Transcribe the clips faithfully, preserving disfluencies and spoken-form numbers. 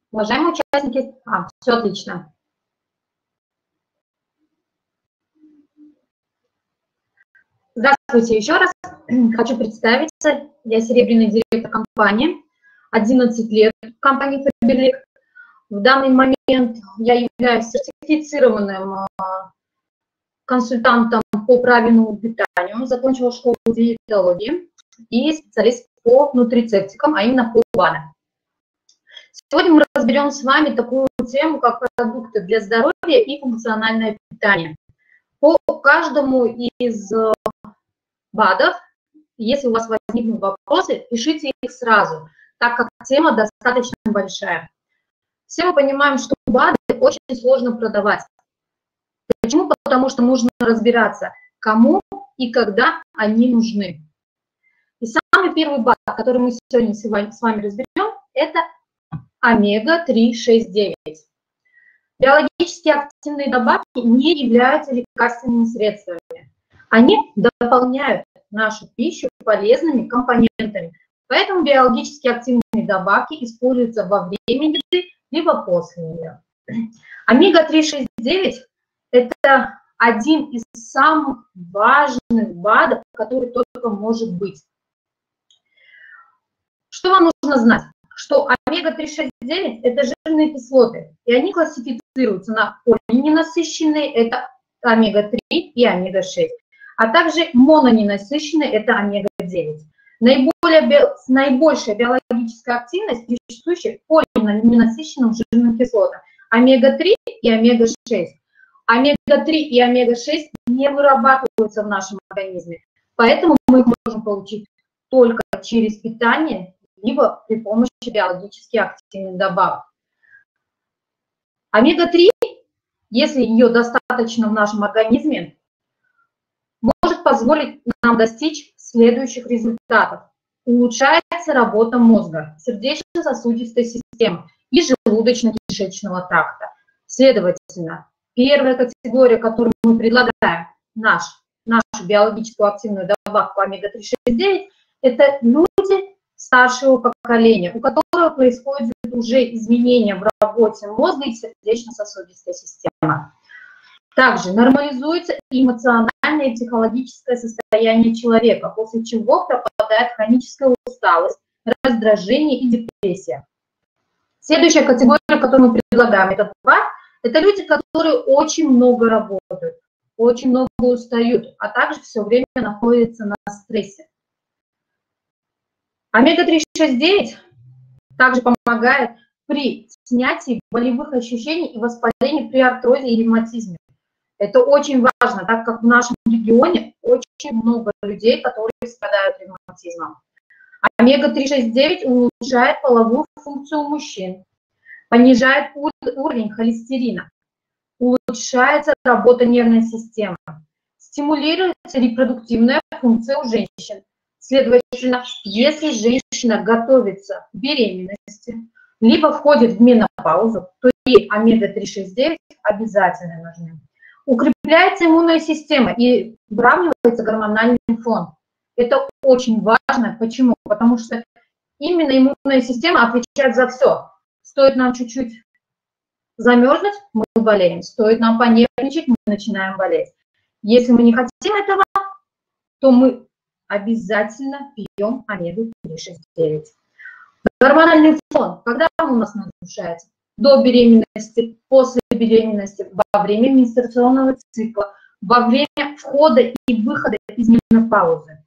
Уважаемые участники, а, все отлично. Здравствуйте еще раз. Хочу представиться. Я серебряный директор компании. одиннадцать лет в компании Faberlic. В данный момент я являюсь сертифицированным консультантом по правильному питанию, закончила школу диетологии и специалист по нутрицептикам, а именно по БАДам. Сегодня мы разберем с вами такую тему, как продукты для здоровья и функциональное питание. По каждому из БАДов, если у вас возникнут вопросы, пишите их сразу, так как тема достаточно большая. Все мы понимаем, что БАДы очень сложно продавать. Почему? Потому что нужно разбираться, кому и когда они нужны. И самый первый БАД, который мы сегодня с вами разберем, это омега три шесть девять. Биологически активные добавки не являются лекарственными средствами. Они дополняют нашу пищу полезными компонентами. Поэтому биологически активные добавки используются во время еды, либо после нее. омега три шесть девять – это один из самых важных БАДов, который только может быть. Что вам нужно знать? Что омега три шесть девять – это жирные кислоты, и они классифицируются на полиненасыщенные – это омега три и омега шесть, а также мононенасыщенные – это омега девять. Наиболее, наибольшая биологическая активность присуща полиненасыщенным жирным кислотам – омега три и омега шесть. омега три и омега шесть не вырабатываются в нашем организме, поэтому мы их можем получить только через питание, либо при помощи биологически активных добавок. омега три, если ее достаточно в нашем организме, может позволить нам достичь следующих результатов. Улучшается работа мозга, сердечно-сосудистой системы и желудочно-кишечного тракта. Следовательно, первая категория, которую мы предлагаем, наш, нашу биологическую активную добавку омега три шесть девять, это люди старшего поколения, у которого происходят уже изменения в работе мозга и сердечно-сосудистой системы. Также нормализуется эмоциональное и психологическое состояние человека, после чего пропадает хроническая усталость, раздражение и депрессия. Следующая категория, которую мы предлагаем, это БАД, это люди, которые очень много работают, очень много устают, а также все время находятся на стрессе. омега три шесть девять также помогает при снятии болевых ощущений и воспалении при артрозе и ревматизме. Это очень важно, так как в нашем регионе очень много людей, которые страдают ревматизмом. омега три шесть девять улучшает половую функцию мужчин, понижает уровень холестерина, улучшается работа нервной системы, стимулируется репродуктивная функция у женщин. Следовательно, если женщина готовится к беременности, либо входит в менопаузу, то ей омега три шесть девять обязательно нужны. Укрепляется иммунная система и выравнивается гормональный фон. Это очень важно. Почему? Потому что именно иммунная система отвечает за все. Стоит нам чуть-чуть замерзнуть, мы болеем. Стоит нам понервничать, мы начинаем болеть. Если мы не хотим этого, то мы обязательно пьем омегу три шесть девять. Гормональный фон, когда он у нас нарушается? До беременности, после беременности, во время менструационного цикла, во время входа и выхода из менопаузы.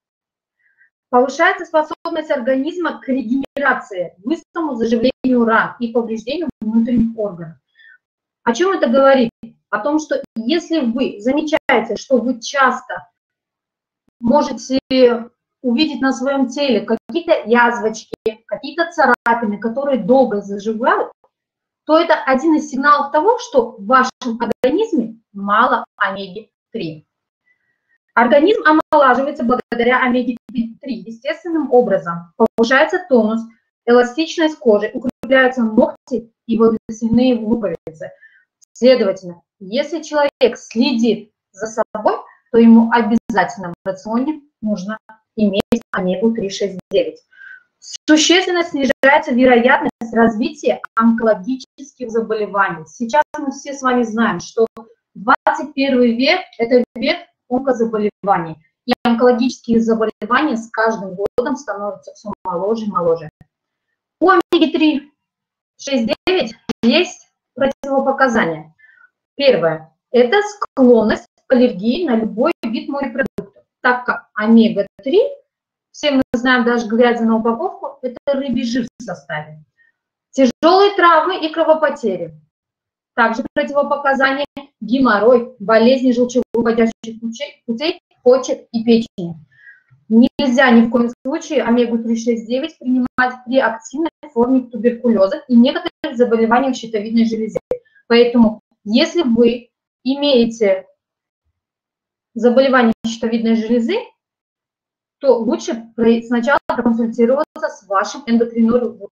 Повышается способность организма к регенерации, быстрому заживлению ран и повреждению внутренних органов. О чем это говорит? О том, что если вы замечаете, что вы часто можете увидеть на своем теле какие-то язвочки, какие-то царапины, которые долго заживают, то это один из сигналов того, что в вашем организме мало омеги три. Организм омолаживается благодаря омеге три естественным образом. Повышается тонус, эластичность кожи, укрепляются ногти и волосяные луковицы. Следовательно, если человек следит за собой, то ему обязательно в рационе нужно иметь омегу три шесть девять. Существенно снижается вероятность развития онкологических заболеваний. Сейчас мы все с вами знаем, что двадцать первый век – это век онкозаболеваний. И онкологические заболевания с каждым годом становятся все моложе и моложе. У омеги три шесть девять есть противопоказания. Первое – это склонность к аллергии на любой вид морепродуктов, так как омега три, все мы знаем, даже глядя на упаковку, это рыбий жир в составе. Тяжелые травмы и кровопотери. Также противопоказания – геморрой, болезни желчевыводящих путей, почек и печени. Нельзя ни в коем случае омегу три шесть девять принимать при активной форме туберкулеза и некоторых заболеваний в щитовидной железе. Поэтому, если вы имеете заболевание щитовидной железы, то лучше сначала проконсультироваться с вашим эндокринологом.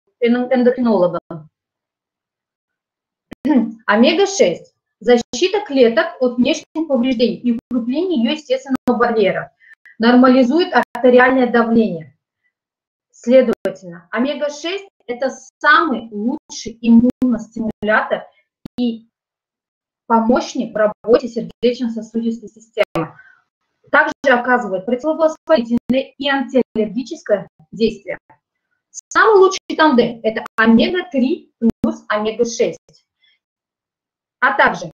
омега шесть – защита клеток от внешних повреждений и укрепление ее естественного барьера. Нормализует артериальное давление. Следовательно, омега шесть – это самый лучший иммуностимулятор и помощник в работе сердечно-сосудистой системы. Также оказывает противовоспалительное и антиаллергическое действие. Самый лучший тандем – это омега три плюс омега шесть. А также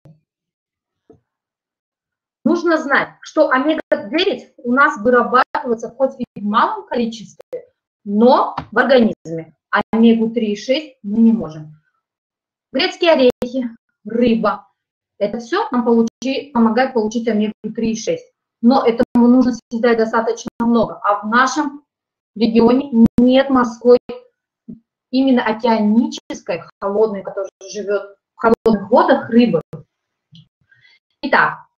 нужно знать, что омега девять у нас вырабатывается хоть и в малом количестве, но в организме. омегу три и шесть мы не можем. Грецкие орехи, рыба – это все нам получи, помогает получить омегу три и шесть. Но этому нужно съедать достаточно много. А в нашем регионе нет морской, именно океанической, холодной, которая живет в холодных водах, рыбы. Итак,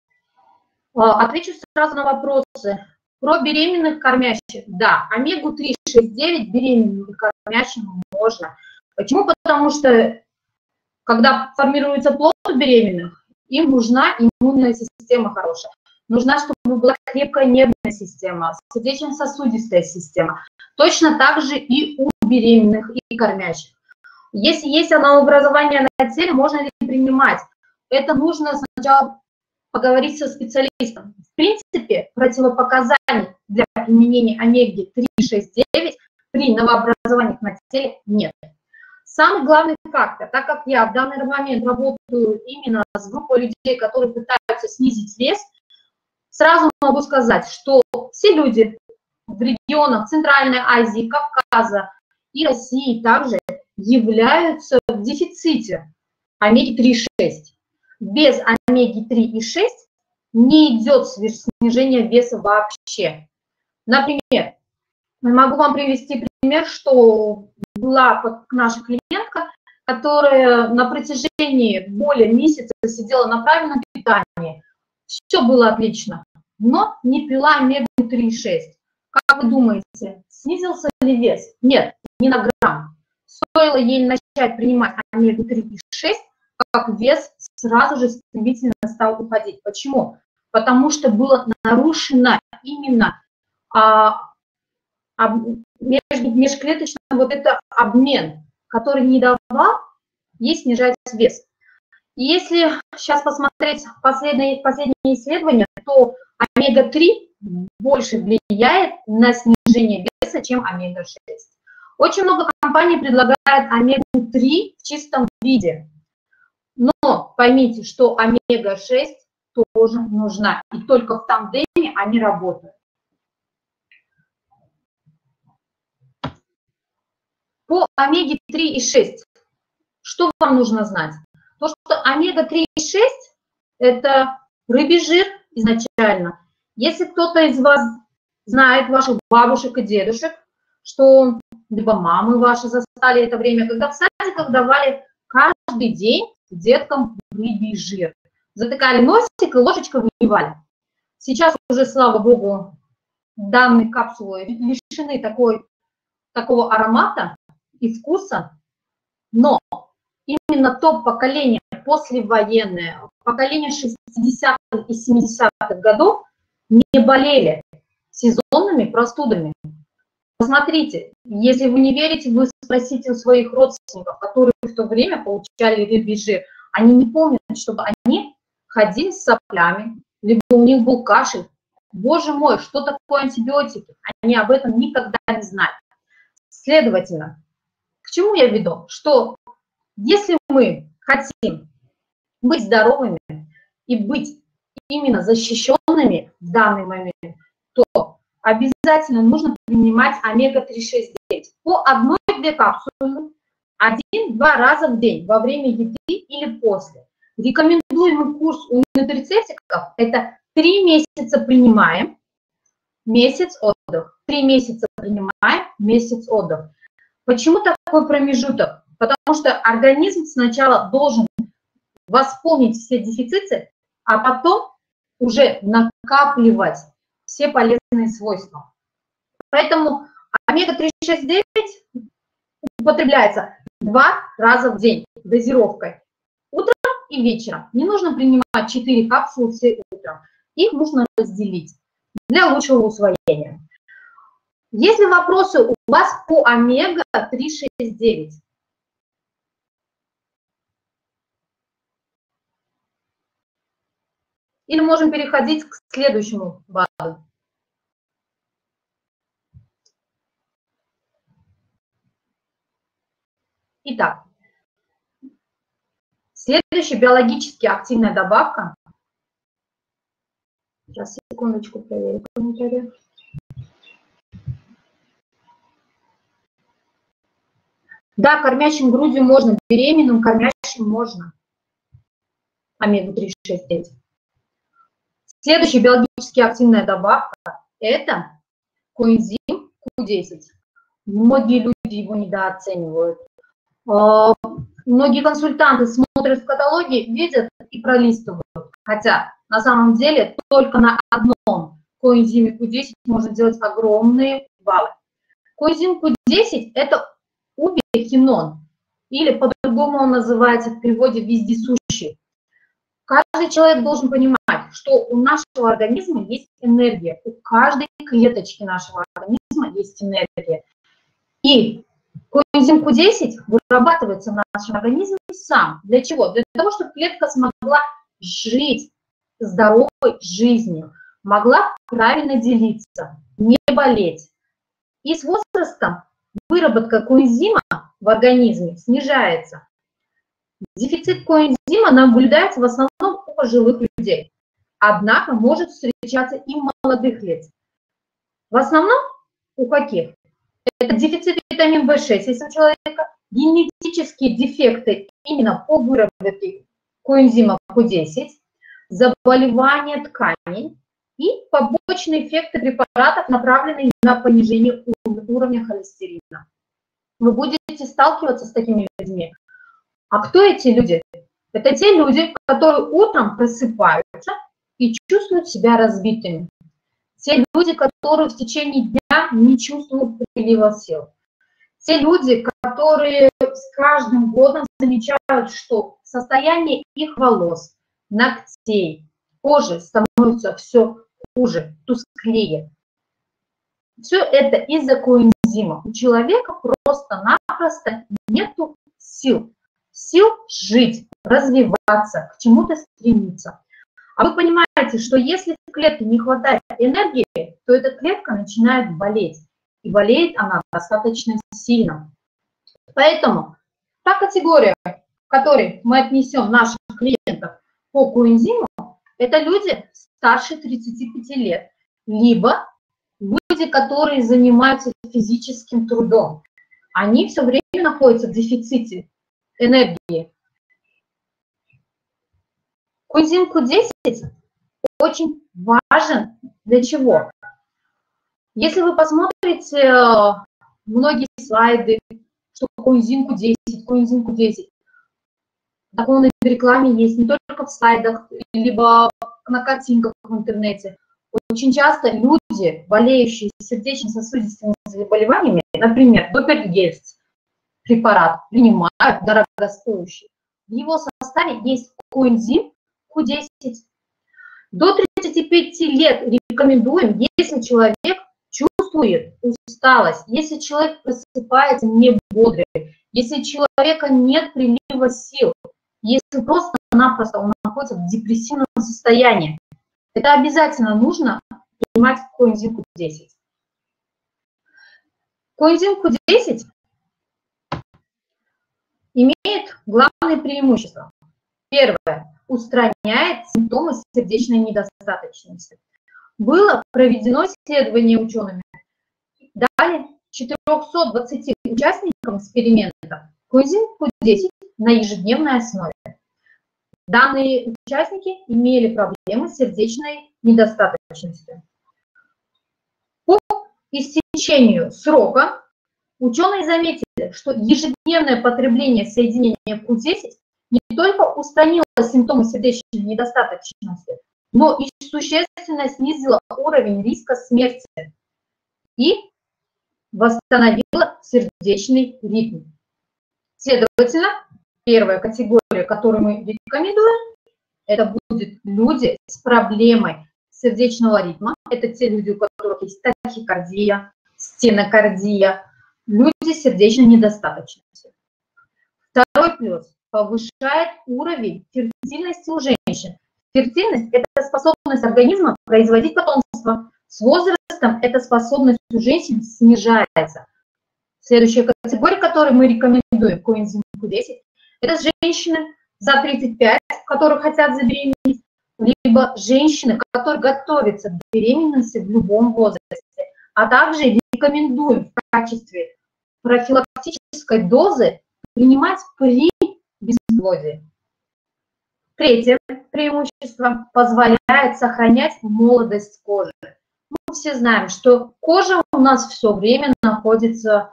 отвечу сразу на вопросы. Про беременных кормящих. Да, омегу три шесть девять беременным и кормящим можно. Почему? Потому что, когда формируется плод у беременных, им нужна иммунная система хорошая. Нужна, чтобы была крепкая нервная система, сердечно-сосудистая система. Точно так же и у беременных и кормящих. Если есть новообразование на теле, можно ли принимать? Это нужно сначала поговорить со специалистом. В принципе, противопоказаний для применения омеги три шесть девять при новообразованиях на теле нет. Самый главный фактор, так как я в данный момент работаю именно с группой людей, которые пытаются снизить вес, сразу могу сказать, что все люди в регионах Центральной Азии, Кавказа и России также являются в дефиците омеги три шесть. Без омеги три и шесть не идет снижение веса вообще. Например, могу вам привести пример, что была наша клиентка, которая на протяжении более месяца сидела на правильном питании. Все было отлично, но не пила омегу три шесть. Как вы думаете, снизился ли вес? Нет, ни на грамм. Стоило ей начать принимать омегу три и шесть, как вес сразу же стремительно стал уходить. Почему? Потому что было нарушено именно а, об, между, межклеточный вот это обмен, который не давал ей снижать вес. И если сейчас посмотреть последние, последние исследования, то омега три больше влияет на снижение веса, чем омега шесть. Очень много компаний предлагают омегу три в чистом виде. Но поймите, что омега шесть тоже нужна. И только в тандеме они работают. По омеге три и шесть, что вам нужно знать? То, что омега три и шесть – это рыбий жир изначально. Если кто-то из вас знает, ваших бабушек и дедушек, что либо мамы ваши застали это время, когда в садиках давали каждый день деткам рыбий жир. Затыкали носик и ложечкой выливали. Сейчас уже, слава богу, данные капсулы лишены такой, такого аромата и вкуса, но именно то поколение послевоенное, поколение шестидесятых и семидесятых годов не болели сезонными простудами. Посмотрите, если вы не верите, вы спросите у своих родственников, которые в то время получали рыбий жир. Они не помнят, чтобы они ходили с соплями, либо у них был кашель. Боже мой, что такое антибиотики? Они об этом никогда не знают. Следовательно, к чему я веду? Что если мы хотим быть здоровыми и быть именно защищенными в данный момент, то обязательно нужно принимать омега три шесть девять по одной-две капсулы один-два раза в день во время еды или после. Рекомендуемый курс у нутрицептиков – это три месяца принимаем, месяц отдых. три месяца принимаем, месяц отдых. Почему такой промежуток? Потому что организм сначала должен восполнить все дефициты, а потом уже накапливать все полезные свойства. Поэтому омега три шесть девять употребляется два раза в день дозировкой. Утром и вечером. Не нужно принимать четыре капсулы все утром. Их нужно разделить для лучшего усвоения. Есть ли вопросы у вас по омега три шесть девять? Или можем переходить к следующему БАДу? Итак, следующая биологически активная добавка. Сейчас, секундочку, проверю комментарий. Да, кормящим грудью можно, беременным кормящим можно. омега три шесть девять. Следующая биологически активная добавка – это коэнзим ку десять. Многие люди его недооценивают. Многие консультанты смотрят в каталоге, видят и пролистывают. Хотя на самом деле только на одном коэнзиме ку десять можно делать огромные баллы. Коэнзим ку десять – это убихинон, или по-другому он называется в переводе вездесущий. Каждый человек должен понимать, что у нашего организма есть энергия, у каждой клеточки нашего организма есть энергия. И коэнзим ку десять вырабатывается в нашем организме сам. Для чего? Для того, чтобы клетка смогла жить здоровой жизнью, могла правильно делиться, не болеть. И с возрастом выработка коэнзима в организме снижается. Дефицит коэнзима наблюдается в основном у пожилых людей, однако может встречаться и у молодых лиц. В основном у каких? Это дефицит витамина вэ шесть, если у человека генетические дефекты именно по выработке коэнзима ку десять, заболевания тканей и побочные эффекты препаратов, направленные на понижение уровня холестерина. Вы будете сталкиваться с такими людьми. А кто эти люди? Это те люди, которые утром просыпаются и чувствуют себя разбитыми. Те люди, которые в течение дня не чувствуют прилива сил. Те люди, которые с каждым годом замечают, что состояние их волос, ногтей, кожи становится все хуже, тусклее. Все это из-за коэнзима. У человека просто-напросто нету сил. Сил жить, развиваться, к чему-то стремиться. А вы понимаете, что если в клетке не хватает энергии, то эта клетка начинает болеть. И болеет она достаточно сильно. Поэтому та категория, к которой мы отнесем наших клиентов по коэнзиму, это люди старше тридцати пяти лет, либо люди, которые занимаются физическим трудом. Они все время находятся в дефиците энергии. Коэнзим ку десять очень важен для чего? Если вы посмотрите многие слайды, что коэнзим ку десять, коэнзим ку десять, так он и в рекламе есть, не только в слайдах, либо на картинках в интернете. Очень часто люди, болеющие сердечно-сосудистыми заболеваниями, например, допергельц, препарат, принимают дорогостоящий. В его составе есть коэнзим ку десять. До тридцати пяти лет рекомендуем, если человек чувствует отсутствует усталость, если человек просыпается не бодрый, если у человека нет прилива сил, если просто-напросто он находится в депрессивном состоянии, это обязательно нужно принимать коэнзим ку десять. Коэнзим ку десять имеет главные преимущества. Первое. Устраняет симптомы сердечной недостаточности. Было проведено исследование учеными. Дали четырёмстам двадцати участникам эксперимента коэнзим ку десять на ежедневной основе. Данные участники имели проблемы с сердечной недостаточностью. По истечению срока ученые заметили, что ежедневное потребление соединения ку десять не только устранило симптомы сердечной недостаточности, но и существенно снизило уровень риска смерти и восстановило сердечный ритм. Следовательно, первая категория, которую мы рекомендуем, это будут люди с проблемой сердечного ритма. Это те люди, у которых есть тахикардия, стенокардия, люди с сердечной недостаточностью. Второй плюс – повышает уровень фертильности у женщин. Фертильность – это способность организма производить потомство. С возрастом эта способность у женщин снижается. Следующая категория, которую мы рекомендуем коэнзим ку десять, это женщины за тридцать пять, которые хотят забеременеть, либо женщины, которые готовятся к беременности в любом возрасте. А также рекомендуем в качестве профилактической дозы принимать при бесплодии. Третье преимущество – позволяет сохранять молодость кожи. Мы все знаем, что кожа у нас все время находится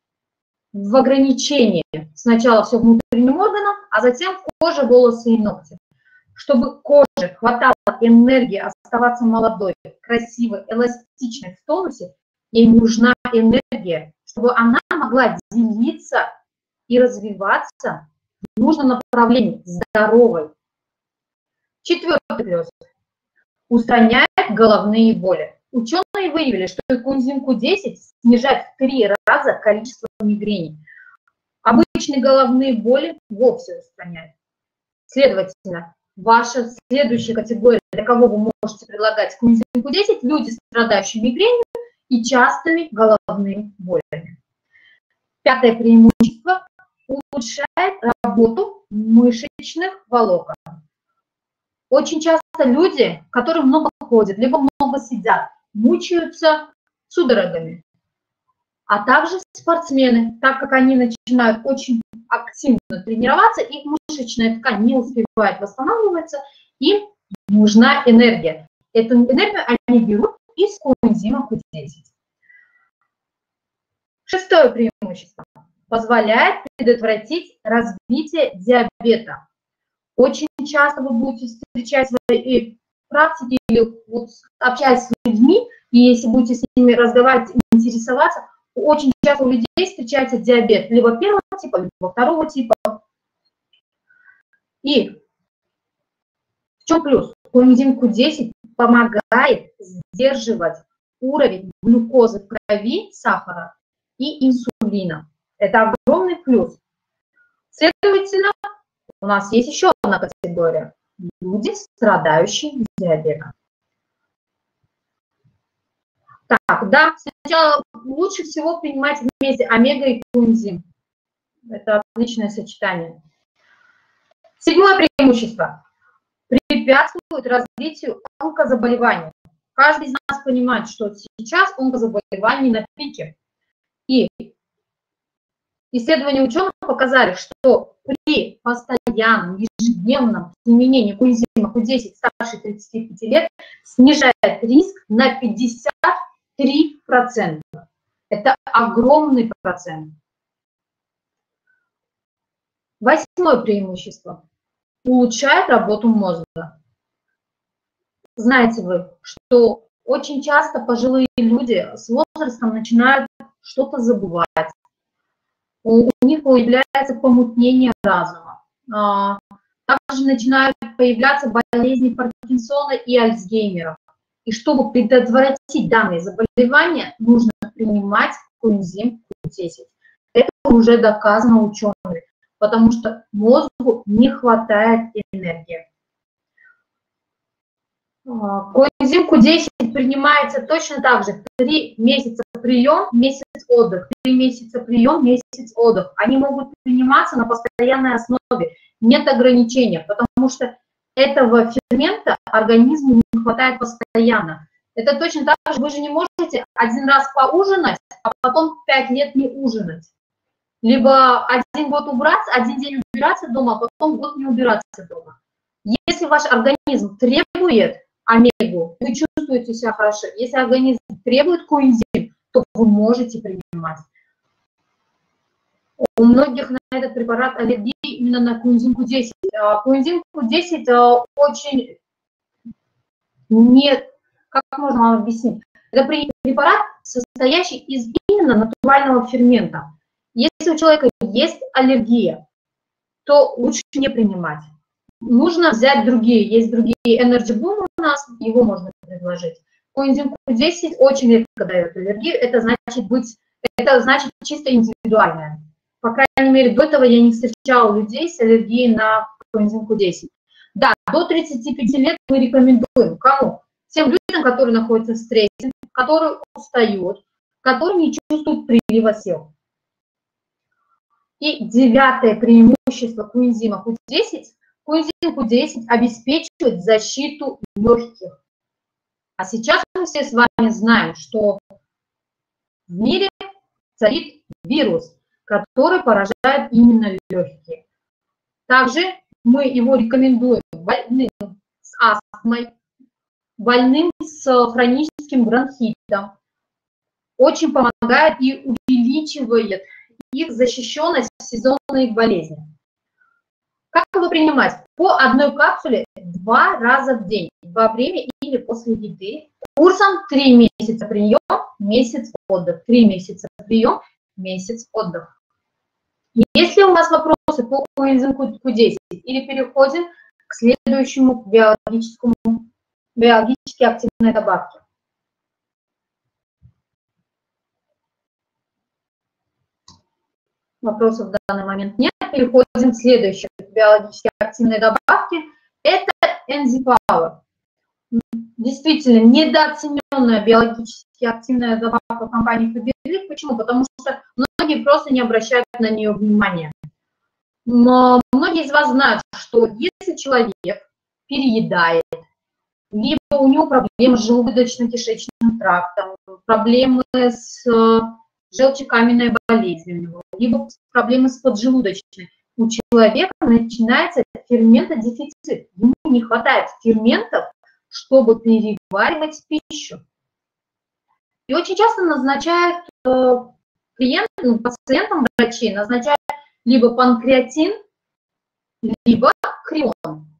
в ограничении. Сначала все внутренним органам, а затем кожа, волосы и ногти. Чтобы коже хватало энергии оставаться молодой, красивой, эластичной, в тонусе, ей нужна энергия, чтобы она могла делиться и развиваться в нужном направлении, здоровой. Четвертый плюс. Устраняет головные боли. Ученые выявили, что коэнзим ку десять снижает в три раза количество мигрени. Обычные головные боли вовсе устраняет. Следовательно, ваша следующая категория, для кого вы можете предлагать коэнзим ку десять, люди, страдающие мигренью и частыми головными болями. Пятое преимущество – улучшает работу мышечных волокон. Очень часто люди, которые много ходят, либо много сидят, мучаются судорогами. А также спортсмены, так как они начинают очень активно тренироваться, их мышечная ткань не успевает восстанавливаться, им нужна энергия. Эту энергию они берут из коэнзима ку десять. Шестое преимущество. Позволяет предотвратить развитие диабета. Очень часто вы будете встречать в своей практике или вот, общаясь с людьми, и если будете с ними разговаривать, интересоваться, очень часто у людей встречается диабет либо первого типа, либо второго типа. И в чем плюс? Коэнзим ку десять помогает сдерживать уровень глюкозы в крови, сахара и инсулина. Это огромный плюс. Следовательно, у нас есть еще одна категория. Люди, страдающие диабетом. Так, да, сначала лучше всего принимать вместе омега и коэнзим. Это отличное сочетание. Седьмое преимущество. Препятствует развитию онкозаболеваний. Каждый из нас понимает, что сейчас онкозаболевания на пике. И исследования ученых показали, что при постоянном ежедневном применении коэнзима ку десять старше тридцати пяти лет снижает риск на пятьдесят три процента. Это огромный процент. Восьмое преимущество. Улучшает работу мозга. Знаете вы, что очень часто пожилые люди с возрастом начинают что-то забывать. У них появляется помутнение разума. Также начинают появляться болезни Паркинсона и Альцгеймера. И чтобы предотвратить данные заболевания, нужно принимать коэнзим ку десять. Это уже доказано учеными, потому что мозгу не хватает энергии. Коэнзим ку десять принимается точно так же. три месяца прием, месяц отдых. три месяца прием, месяц отдых. Они могут приниматься на постоянной основе. Нет ограничения, потому что этого фермента организму не хватает постоянно. Это точно так же. Вы же не можете один раз поужинать, а потом пять лет не ужинать. Либо один год убраться, один день убираться дома, а потом год не убираться дома. Если ваш организм требует омегу, вы чувствуете себя хорошо. Если организм требует коэнзим, то вы можете принимать. У многих на этот препарат аллергии именно на коэнзим ку десять. Коэнзим ку десять очень не, как можно вам объяснить? Это препарат, состоящий из именно натурального фермента. Если у человека есть аллергия, то лучше не принимать. Нужно взять другие. Есть другие Energy Boom у нас, его можно предложить. Коэнзим ку десять очень редко дает аллергию. Это значит быть, это значит чисто индивидуальное. По крайней мере, до этого я не встречала людей с аллергией на коэнзим ку десять. Да, до тридцати пяти лет мы рекомендуем. Кому? Тем людям, которые находятся в стрессе, которые устают, которые не чувствуют прилива сил. И девятое преимущество коэнзима ку десять. Коэнзим ку десять обеспечивает защиту легких. А сейчас мы все с вами знаем, что в мире царит вирус, который поражает именно легкие. Также мы его рекомендуем больным с астмой, больным с хроническим бронхитом. Очень помогает и увеличивает их защищенность в сезонные болезни. Как его принимать? По одной капсуле два раза в день, во время или после еды. Курсом три месяца прием, месяц отдых. три месяца прием, месяц отдых. Если у вас вопросы по коэнзим ку десять, или переходим к следующему биологическому, биологически активной добавке. Вопросов в данный момент нет. Переходим к следующей биологически активной добавке. Это EnzyPower. Действительно, недооцененная биологически активная добавка компании Faberlic. Почему? Потому что многие просто не обращают на нее внимания. Но многие из вас знают, что если человек переедает, либо у него проблемы с желудочно-кишечным трактом, проблемы с желчекаменной болезнью, либо проблемы с поджелудочной, у человека начинается ферментодефицит. Ему не хватает ферментов, чтобы переваривать пищу. И очень часто назначают э, клиентам, пациентам врачей, назначают либо панкреатин, либо крион.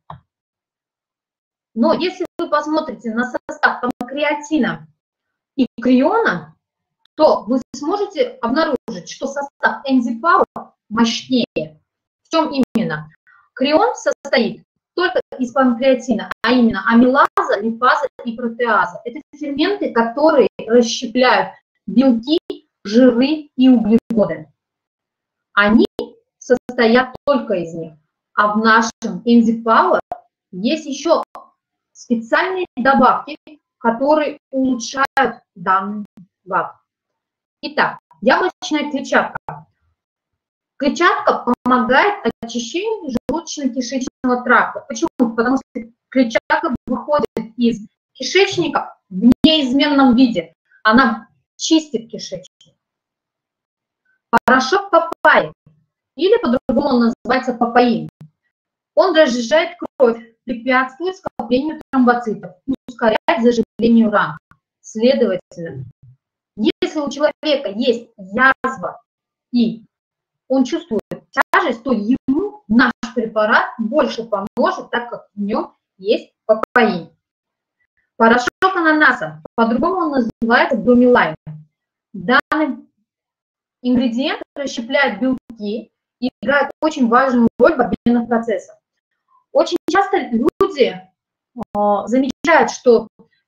Но если вы посмотрите на состав панкреатина и криона, то вы сможете обнаружить, что состав EnzyPower мощнее. В чем именно? Крион состоит только из панкреатина, а именно амилаза, липаза и протеаза. Это ферменты, которые расщепляют белки, жиры и углеводы. Они состоят только из них. А в нашем EnzyPower есть еще специальные добавки, которые улучшают данный ГАП. Итак, яблочная клетчатка. Клетчатка помогает очищению желудочно-кишечного тракта. Почему? Потому что клетчатка выходит из кишечника в неизменном виде. Она чистит кишечник. Порошок папайи, или по-другому он называется папаин. Он разжижает кровь, препятствует скоплению тромбоцитов, ускоряет заживление ран. Следовательно, если у человека есть язва и он чувствует тяжесть, то ему наш препарат больше поможет, так как в нем есть папаин. Порошок ананаса, по-другому он называется брумелайн. Данный ингредиент расщепляет белки и играет очень важную роль в обменных процессах. Очень часто люди э, замечают, что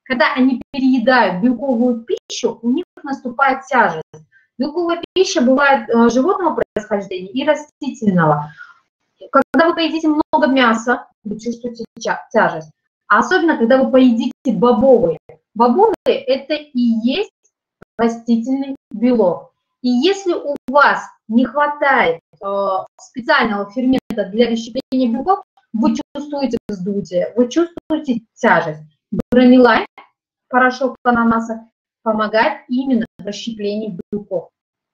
когда они переедают белковую пищу, у них наступает тяжесть. Белковая пища бывает животного происхождения и растительного. Когда вы поедите много мяса, вы чувствуете тяжесть. А особенно, когда вы поедите бобовые. Бобовые – это и есть растительный белок. И если у вас не хватает э, специального фермента для расщепления белков, вы чувствуете вздутие, вы чувствуете тяжесть. Бронилайн, порошок ананаса, помогает именно в расщеплении белков.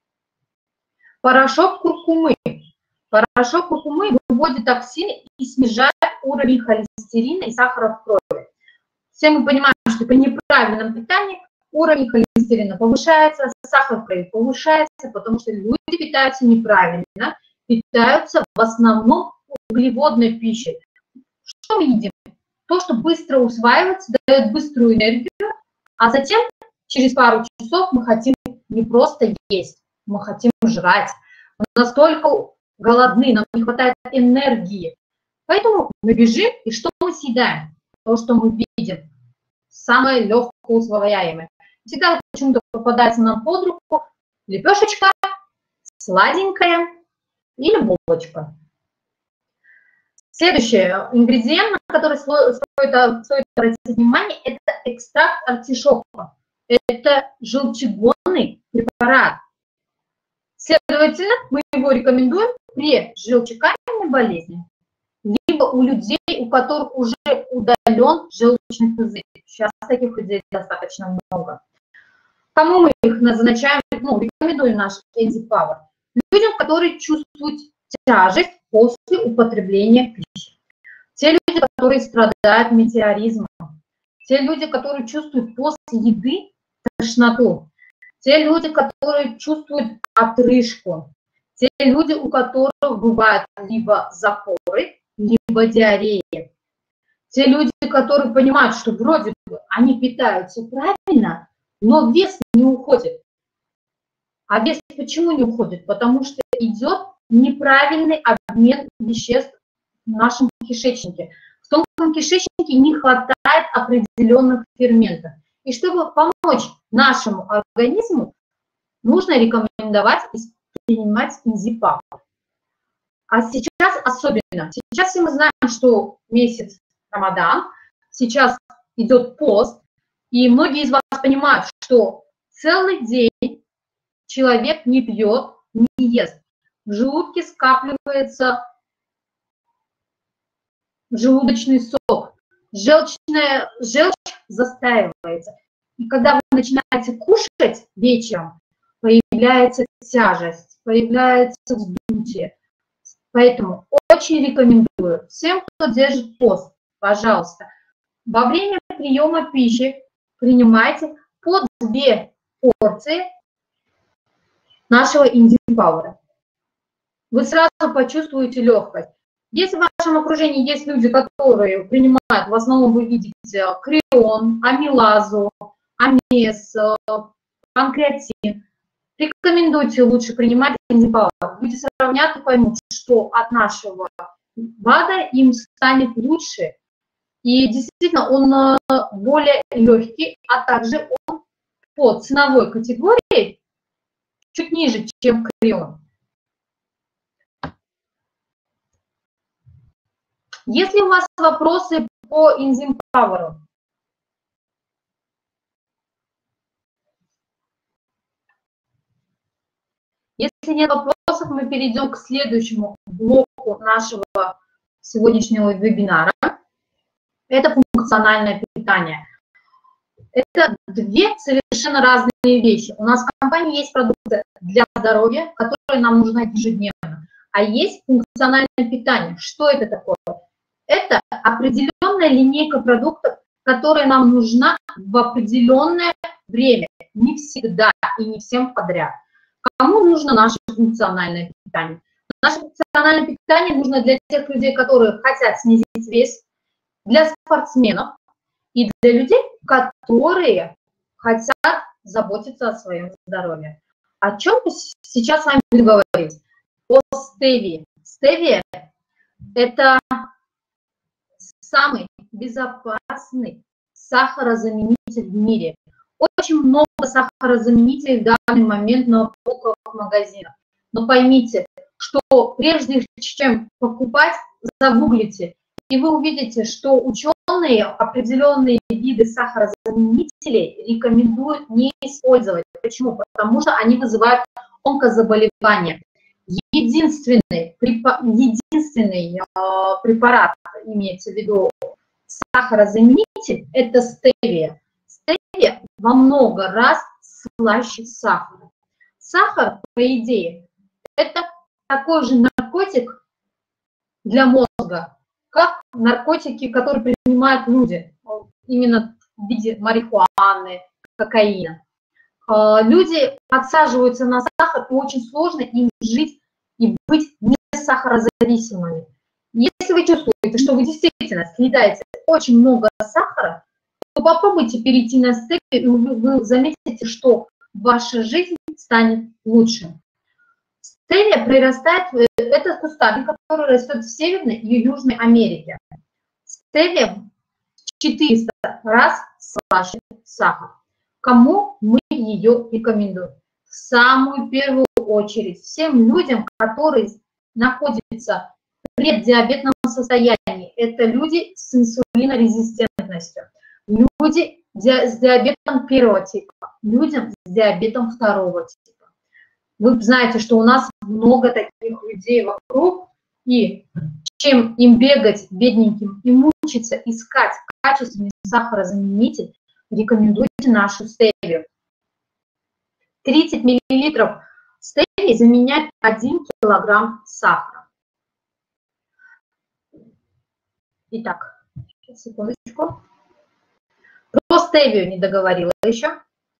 Порошок куркумы. Порошок куркумы выводит токсины и снижает уровень холестерина и сахара в крови. Все мы понимаем, что при неправильном питании уровень холестерина повышается, сахар в крови повышается, потому что люди питаются неправильно, питаются в основном углеводной пищей. Что мы едим? То, что быстро усваивается, дает быструю энергию, а затем через пару часов мы хотим не просто есть, мы хотим жрать. Мы настолько голодны, нам не хватает энергии. Поэтому мы бежим, и что мы съедаем? То, что мы видим. Самое легкое усвояемое. Всегда почему-то попадается нам под руку лепешечка, сладенькая или булочка. Следующий ингредиент, на который стоит, стоит обратить внимание, это экстракт артишока. Это желчегонный препарат. Следовательно, мы его рекомендуем при желчекаменной болезни, либо у людей, у которых уже удален желчный пузырь. Сейчас таких людей достаточно много. Кому мы их назначаем, ну, рекомендуем наш Энзипауэр? Людям, которые чувствуют тяжесть после употребления пищи. Те люди, которые страдают метеоризмом. Те люди, которые чувствуют после еды тошноту. Те люди, которые чувствуют отрыжку. Те люди, у которых бывают либо запоры, либо диарея. Те люди, которые понимают, что вроде бы они питаются правильно, но вес не уходит. А вес почему не уходит? Потому что идет неправильный обмен веществ в нашем кишечнике. В тонком кишечнике не хватает определенных ферментов. И чтобы помочь нашему организму, нужно рекомендовать принимать Энзипауэр. А сейчас особенно, сейчас все мы знаем, что месяц Рамадан, сейчас идет пост, и многие из вас понимают, что целый день человек не пьет, не ест. В желудке скапливается желудочный сок, желчная, желчь застаивается. И когда вы начинаете кушать вечером, появляется тяжесть, появляется вздутие. Поэтому очень рекомендую всем, кто держит пост, пожалуйста, во время приема пищи принимайте по две порции нашего Энзипауэра. Вы сразу почувствуете легкость. Если в вашем окружении есть люди, которые принимают, в основном вы видите крион, амилазу, амес, панкреатин, рекомендуйте лучше принимать Энзипауэр. Люди сравнят и поймут, что от нашего БАДа им станет лучше. И действительно он более легкий, а также он по ценовой категории чуть ниже, чем крион. Если у вас вопросы по Энзипауэру? Если нет вопросов, мы перейдем к следующему блоку нашего сегодняшнего вебинара. Это функциональное питание. Это две совершенно разные вещи. У нас в компании есть продукты для здоровья, которые нам нужны ежедневно. А есть функциональное питание. Что это такое? Это определенная линейка продуктов, которая нам нужна в определенное время. Не всегда и не всем подряд. Кому нужно наше функциональное питание? Наше функциональное питание нужно для тех людей, которые хотят снизить вес, для спортсменов и для людей, которые хотят заботиться о своем здоровье. О чем мы сейчас с вами будем говорить? О стевии. Стевия – это самый безопасный сахарозаменитель в мире. Очень много сахарозаменителей в данный момент на полках магазинах. Но поймите, что прежде чем покупать, загуглите, и вы увидите, что ученые определенные виды сахарозаменителей рекомендуют не использовать. Почему? Потому что они вызывают онкозаболевания. Единственный, единственный э, препарат, имеется в виду сахарозаменитель, это стевия. Стевия во много раз слаще сахара. Сахар, по идее, это такой же наркотик для мозга, как наркотики, которые принимают люди, именно в виде марихуаны, кокаина. Люди подсаживаются на сахар, и очень сложно им жить и быть не сахарозависимыми. Если вы чувствуете, что вы действительно съедаете очень много сахара, то попробуйте перейти на стевию, и вы, вы заметите, что ваша жизнь станет лучше. Стевия прирастает, это кустарник, который растет в Северной и Южной Америке. Стевия в четыреста раз слаще сахара. Кому мы ее рекомендуем? В самую первую очередь всем людям, которые находятся в преддиабетном состоянии. Это люди с инсулинорезистентностью, люди с диабетом первого типа, людям с диабетом второго типа. Вы знаете, что у нас много таких людей вокруг, и чем им бегать, бедненьким, и мучиться, искать качественный сахарозаменитель, рекомендуйте нашу стевию. тридцать миллилитров стевии заменяет один килограмм сахара. Итак, секундочку. Про стевию не договорила еще.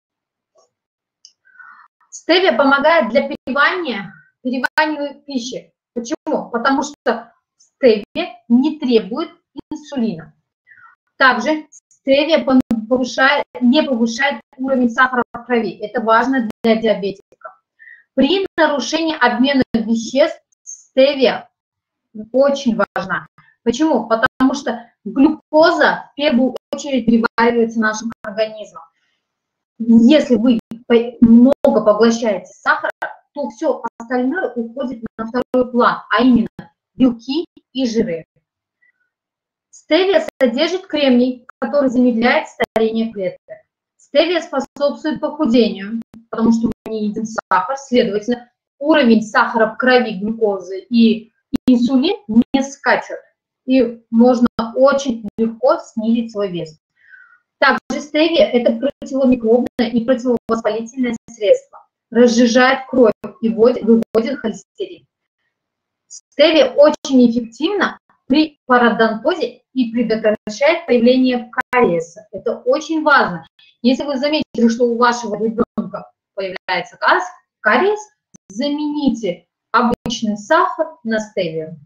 Стевия помогает для переваривания, переваривания пищи. Почему? Потому что стевия не требует инсулина. Также стевия повышает, не повышает уровень сахара в крови. Это важно для диабетиков. При нарушении обмена веществ стевия очень важна. Почему? Потому что глюкоза в первую очередь переваривается нашим организмом. Если вы много поглощаете сахара, то все остальное уходит на второй план, а именно белки и жиры. Стевия содержит кремний, который замедляет старение клеток. Стевия способствует похудению, потому что мы не едим сахар, следовательно, уровень сахара в крови, глюкозы и инсулин не скачут, и можно очень легко снизить свой вес. Также стевия – это противомикробное и противовоспалительное средство, разжижает кровь и выводит холестерин. Стевия очень эффективна при пародонтозе и предотвращает появление кариеса. Это очень важно. Если вы заметили, что у вашего ребенка появляется кариес, замените обычный сахар на стевию.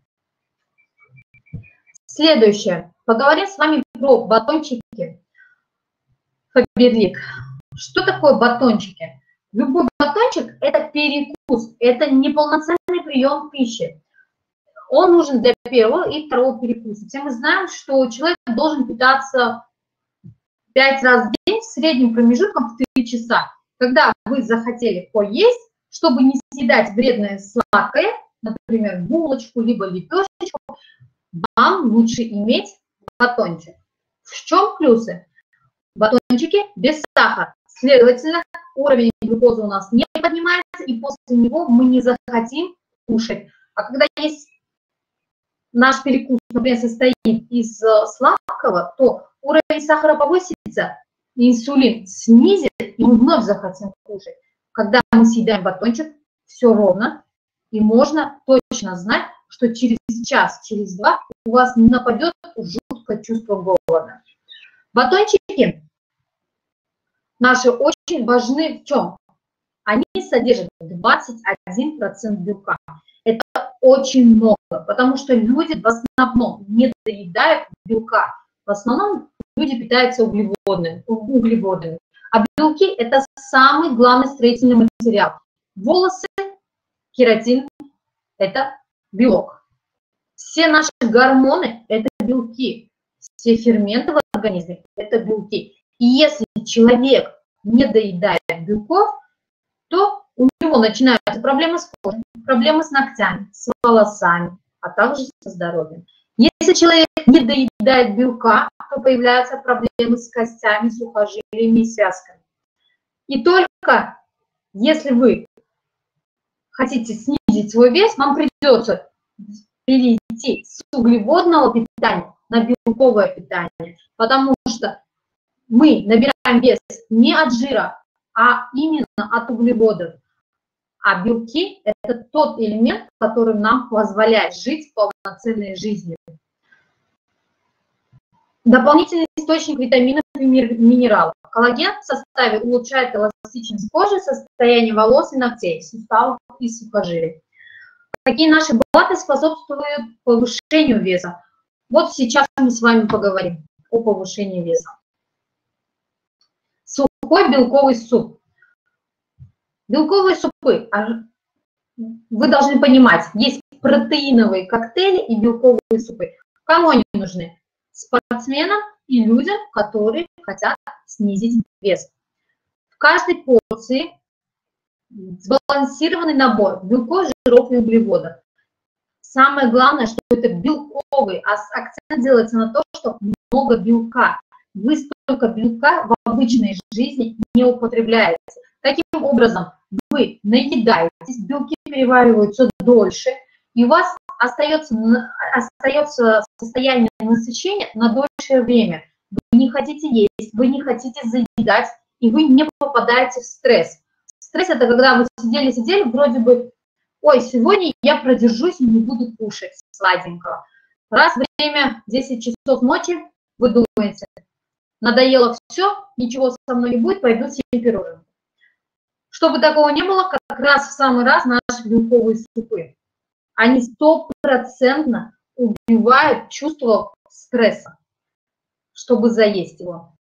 Следующее. Поговорим с вами про батончики Фаберлик. Что такое батончики? Любой батончик – это перекус, это неполноценный прием пищи. Он нужен для первого и второго перекуса. Все мы знаем, что человек должен питаться пять раз в день с средним промежутком в три часа. Когда вы захотели поесть, чтобы не съедать вредное сладкое, например, булочку, либо лепешечку, вам лучше иметь батончик. В чем плюсы? Батончики без сахара. Следовательно, уровень глюкозы у нас не поднимается, и после него мы не захотим кушать. А когда есть наш перекус, например, состоит из сладкого, то уровень сахара повысится, инсулин снизит, и мы вновь захотим кушать. Когда мы съедаем батончик, все ровно, и можно точно знать, что через час, через два у вас не нападет жуткое чувство голода. Батончики наши очень важны в чем? Они содержат двадцать один процент белка. Это очень много, потому что люди в основном не доедают белка. В основном люди питаются углеводными, углеводами. А белки – это самый главный строительный материал. Волосы, кератин – это белок. Все наши гормоны – это белки. все ферменты в организме – это белки. И если человек не доедает белков, то у него начинаются проблемы с кожей, проблемы с ногтями, с волосами, а также со здоровьем. Если человек не доедает белка, то появляются проблемы с костями, сухожилиями и связками. И только если вы хотите снизить свой вес, вам придется перейти с углеводного питания на белковое питание, потому что мы набираем вес не от жира, а именно от углеводов. А белки – это тот элемент, который нам позволяет жить полноценной жизнью. Дополнительный источник витаминов и минералов. Коллаген в составе улучшает эластичность кожи, состояние волос и ногтей, суставов и сухожилий. Какие наши БАДы способствуют повышению веса? Вот сейчас мы с вами поговорим о повышении веса. Сухой белковый суп. Белковые супы, вы должны понимать, есть протеиновые коктейли и белковые супы. Кому они нужны? Спортсменам и людям, которые хотят снизить вес. В каждой порции сбалансированный набор белков, жиров и углеводов. Самое главное, что это белковый, а акцент делается на то, что много белка. Вы столько белка в обычной жизни не употребляете. Таким образом, вы наедаетесь, белки перевариваются дольше, и у вас остается, остается состояние насыщения на дольшее время. Вы не хотите есть, вы не хотите заедать, и вы не попадаете в стресс. Стресс – это когда вы сидели-сидели, вроде бы, ой, сегодня я продержусь и не буду кушать сладенького. Раз время десять часов ночи, вы думаете, надоело все, ничего со мной не будет, пойду съем пирожное. Чтобы такого не было, как раз в самый раз наши белковые супы. Они стопроцентно убивают чувство стресса, чтобы заесть его.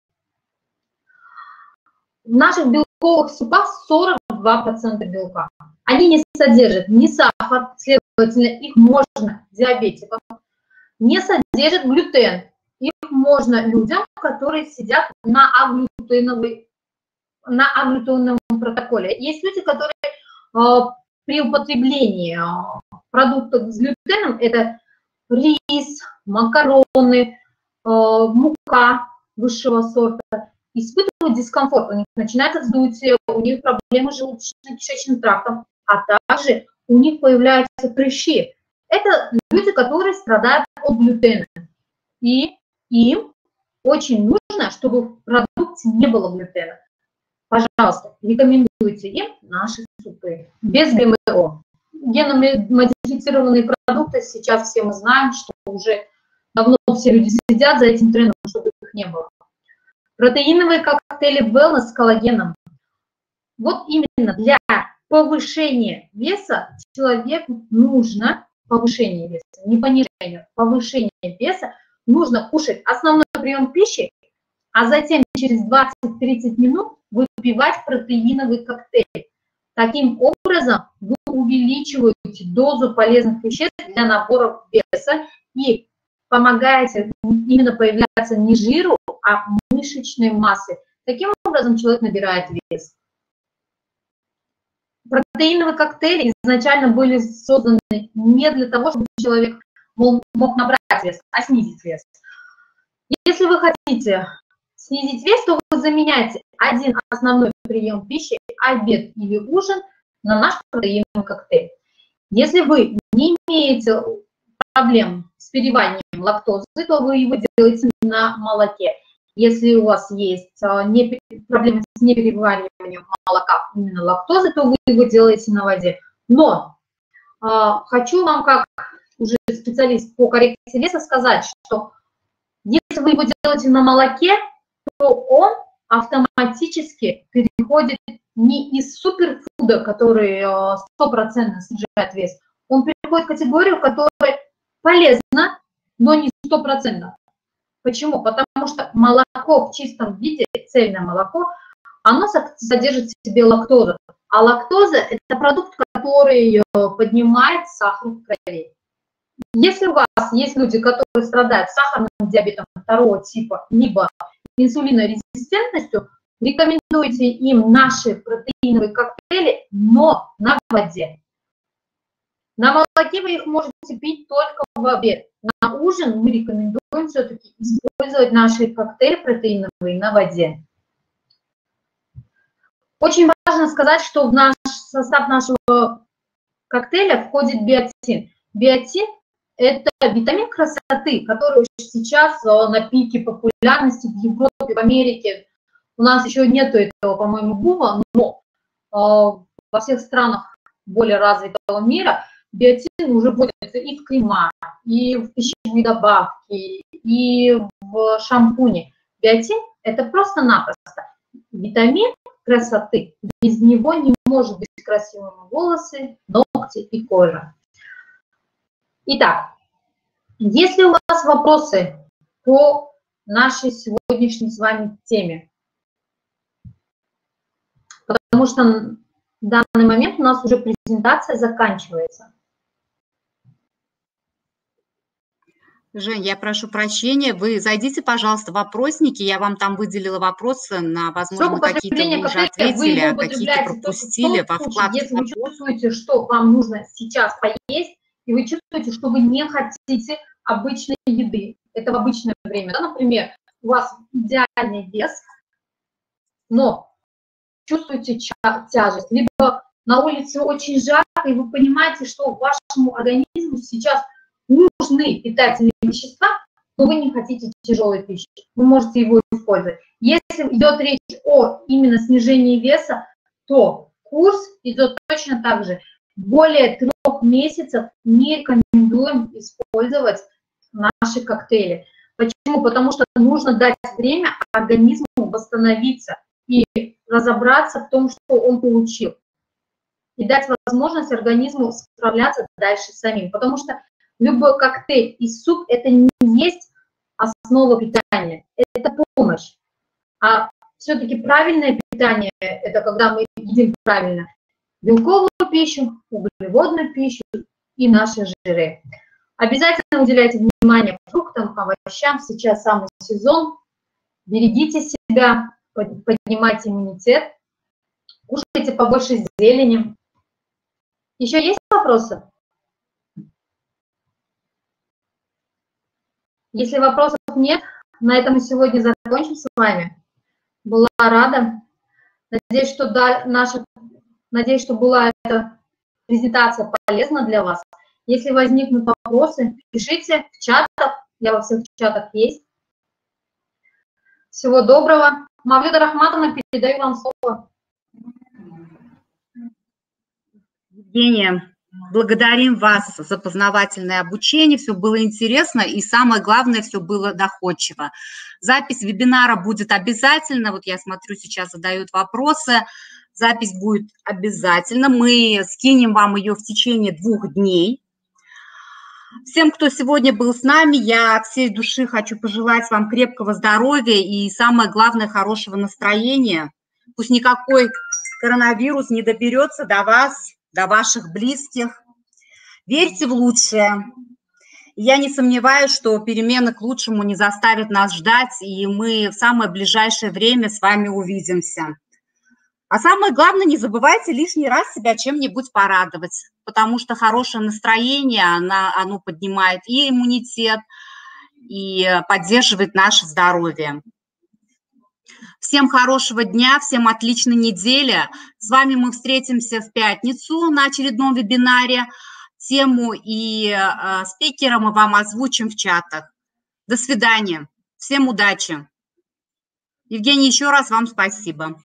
В наших белковых супах сорок два процента белка. Они не содержат ни сахар, следовательно, их можно диабетикам, не содержат глютен. Их можно людям, которые сидят на аглютеновой на аглютеновом протоколе. Есть люди, которые э, при употреблении э, продуктов с глютеном, это рис, макароны, э, мука высшего сорта, испытывают дискомфорт, у них начинается вздутие, у них проблемы с желудочно-кишечным трактом, а также у них появляются прыщи. Это люди, которые страдают от глютена. И им очень нужно, чтобы в продукте не было глютена. Пожалуйста, рекомендуйте им наши супы без ГМО. Генно-модифицированные продукты сейчас все мы знаем, что уже давно все люди следят за этим трендом, чтобы их не было. Протеиновые коктейли Wellness с коллагеном. Вот именно для повышения веса человеку нужно повышение веса, не понижение, повышение веса. Нужно кушать основной прием пищи, а затем через двадцать-тридцать минут выпивать протеиновый коктейль. Таким образом вы увеличиваете дозу полезных веществ для набора веса и помогаете именно появляться не жиру, а мышечной массы. Таким образом человек набирает вес. Протеиновые коктейли изначально были созданы не для того, чтобы человек мог набрать вес, а снизить вес. Если вы хотите снизить вес, то вы заменяете один основной прием пищи, обед или ужин, на наш протеиновый коктейль. Если вы не имеете проблем с перевариванием лактозы, то вы его делаете на молоке. Если у вас есть не, проблемы с неперевариванием молока, именно лактозы, то вы его делаете на воде. Но э, хочу вам, как уже специалист по коррекции веса, сказать, что если вы его делаете на молоке, то он автоматически переходит не из суперфуда, который стопроцентно снижает вес, он переходит в категорию, которая полезна, но не стопроцентно. Почему? Потому что молоко в чистом виде, цельное молоко, оно содержит в себе лактозу. А лактоза – это продукт, который поднимает сахар в крови. Если у вас есть люди, которые страдают сахарным диабетом второго типа, либо инсулинорезистентностью, рекомендуйте им наши протеиновые коктейли, но на воде. На молоке вы их можете пить только в обед. На ужин мы рекомендуем все-таки использовать наши коктейли протеиновые на воде. Очень важно сказать, что в наш состав нашего коктейля входит биотин. Биотин – это витамин красоты, который сейчас на пике популярности в Европе, в Америке. У нас еще нету этого, по-моему, бума, но во всех странах более развитого мира биотин уже вводится и в крема, и в пищевые добавки, и в шампуне. Биотин – это просто-напросто витамин красоты. Без него не может быть красивыми волосы, ногти и кожа. Итак, если у вас вопросы по нашей сегодняшней с вами теме, потому что в данный момент у нас уже презентация заканчивается. Жень, я прошу прощения, вы зайдите, пожалуйста, в вопросники, я вам там выделила вопросы, на, возможно, какие-то вы уже ответили, а какие-то пропустили во вкладке. Если вы чувствуете, что вам нужно сейчас поесть, и вы чувствуете, что вы не хотите обычной еды, это в обычное время, да, например, у вас идеальный вес, но чувствуете тяжесть, либо на улице очень жарко, и вы понимаете, что вашему организму сейчас нужны питательные вещества, но вы не хотите тяжелой пищи, вы можете его использовать. Если идет речь о именно снижении веса, то курс идет точно так же. Более трех месяцев не рекомендуем использовать наши коктейли. Почему? Потому что нужно дать время организму восстановиться и разобраться в том, что он получил. И дать возможность организму справляться дальше самим. Потому что любой коктейль и суп – это не есть основа питания, это помощь. А все-таки правильное питание – это когда мы едим правильно белковую пищу, углеводную пищу и наши жиры. Обязательно уделяйте внимание фруктам, овощам. Сейчас самый сезон. Берегите себя, поднимайте иммунитет, кушайте побольше зелени. Еще есть вопросы? Если вопросов нет, на этом мы сегодня закончим с вами. Была рада. Надеюсь, что, да, наша, надеюсь, что была эта презентация полезна для вас. Если возникнут вопросы, пишите в чатах. Я во всех чатах есть. Всего доброго. Мавлюда Рахматовна, передаю вам слово. Евгения, благодарим вас за познавательное обучение, все было интересно и самое главное, все было доходчиво. Запись вебинара будет обязательно, вот я смотрю, сейчас задают вопросы, запись будет обязательно, мы скинем вам ее в течение двух дней. Всем, кто сегодня был с нами, я от всей души хочу пожелать вам крепкого здоровья и самое главное, хорошего настроения. Пусть никакой коронавирус не доберется до вас, до ваших близких. Верьте в лучшее. Я не сомневаюсь, что перемены к лучшему не заставят нас ждать, и мы в самое ближайшее время с вами увидимся. А самое главное, не забывайте лишний раз себя чем-нибудь порадовать, потому что хорошее настроение, оно, оно поднимает и иммунитет, и поддерживает наше здоровье. Всем хорошего дня, всем отличной недели. С вами мы встретимся в пятницу на очередном вебинаре. Тему и э, спикера мы вам озвучим в чатах. До свидания. Всем удачи. Евгений, еще раз вам спасибо.